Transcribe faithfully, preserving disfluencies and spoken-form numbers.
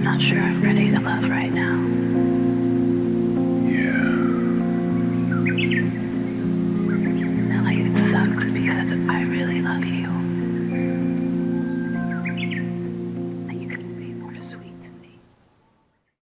not sure I'm ready to love right now.